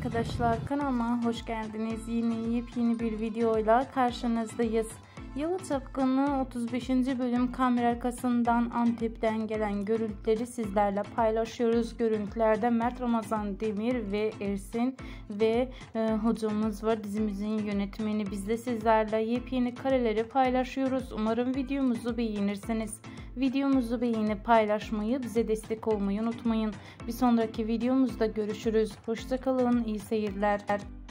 arkadaşlar, kanalıma hoş geldiniz. Yine yepyeni bir videoyla karşınızdayız. Yalı Çapkını 35. bölüm kamera arkasından Antep'ten gelen görüntüleri sizlerle paylaşıyoruz. Görüntülerde Mert Ramazan Demir ve Ersin ve hocamız var, dizimizin yönetmeni. Biz de sizlerle yepyeni kareleri paylaşıyoruz. Umarım videomuzu beğenirsiniz. Videomuzu beğenip paylaşmayı, bize destek olmayı unutmayın. Bir sonraki videomuzda görüşürüz. Hoşça kalın, iyi seyirler.